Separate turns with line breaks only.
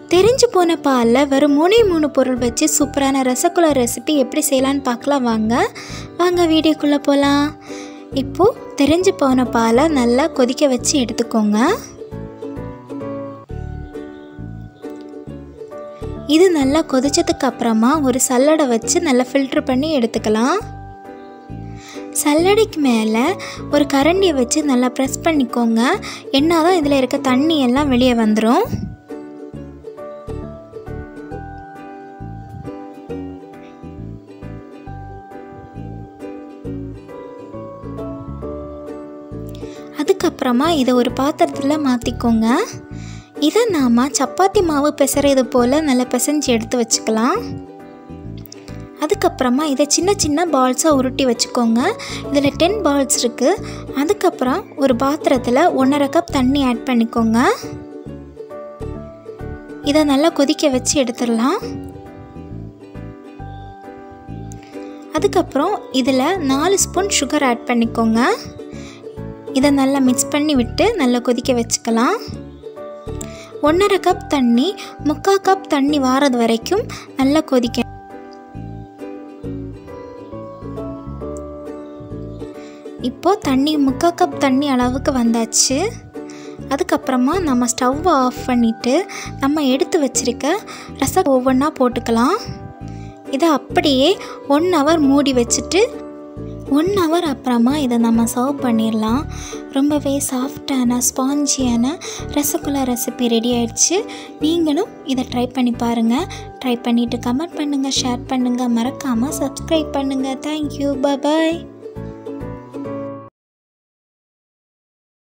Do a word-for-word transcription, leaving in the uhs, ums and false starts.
தெரிஞ்சு போன பாலில் வெறும் மூணே மூணு பொருள் வச்சு சூப்பரான ரசகுல்லா ரெசிபி எப்படி செய்யலான்னு பார்க்கலாம். வாங்க வாங்க வீடியோக்குள்ளே போகலாம். இப்போது தெரிஞ்சு போன பாலை நல்லா கொதிக்க வச்சு எடுத்துக்கோங்க. இது நல்லா கொதிச்சதுக்கு அப்புறமா ஒரு சல்லடை வச்சு நல்லா ஃபில்ட்ரு பண்ணி எடுத்துக்கலாம். சல்லடைக்கு மேலே ஒரு கரண்டியை வச்சு நல்லா ப்ரெஸ் பண்ணிக்கோங்க. என்ன தான் இதில் இருக்க தண்ணி எல்லாம் வெளியே வந்துடும். அதுக்கப்புறமா இதை ஒரு பாத்திரத்தில் மாற்றிக்கோங்க. இதை நாம் சப்பாத்தி மாவு பிசைறது போல் நல்லா பிசைஞ்சு எடுத்து வச்சுக்கலாம். அதுக்கப்புறமா இதை சின்ன சின்ன பால்ஸாக உருட்டி வச்சுக்கோங்க. இதில் டென் பால்ஸ் இருக்குது. அதுக்கப்புறம் ஒரு பாத்திரத்தில் ஒன்றரை கப் தண்ணி ஆட் பண்ணிக்கோங்க. இதை நல்லா கொதிக்க வச்சு எடுத்துடலாம். அதுக்கப்புறம் இதில் நாலு ஸ்பூன் சுகர் ஆட் பண்ணிக்கோங்க. இதை நல்லா மிக்ஸ் பண்ணி விட்டு நல்லா கொதிக்க வச்சுக்கலாம். ஒன்றரை கப் தண்ணி முக்கால் கப் தண்ணி வாரது வரைக்கும் நல்லா கொதிக்க. இப்போது தண்ணி முக்கால் கப் தண்ணி அளவுக்கு வந்தாச்சு. அதுக்கப்புறமா நம்ம ஸ்டவ்வை ஆஃப் பண்ணிவிட்டு நம்ம எடுத்து வச்சுருக்க ரசம் ஒவ்வொன்றா போட்டுக்கலாம். இதை அப்படியே ஒன் ஹவர் மூடி வச்சுட்டு ஒன் ஹவர் அப்புறமா இதை நம்ம சர்வ் பண்ணிடலாம். ரொம்பவே சாஃப்டான ஸ்பாஞ்சியான ரசகுல்லா ரெசிபி ரெடி ஆயிடுச்சு. நீங்களும் இதை ட்ரை பண்ணி பாருங்கள். ட்ரை பண்ணிவிட்டு கமெண்ட் பண்ணுங்கள், ஷேர் பண்ணுங்கள், மறக்காமல் சப்ஸ்கிரைப் பண்ணுங்கள். தேங்க்யூ, பாய்.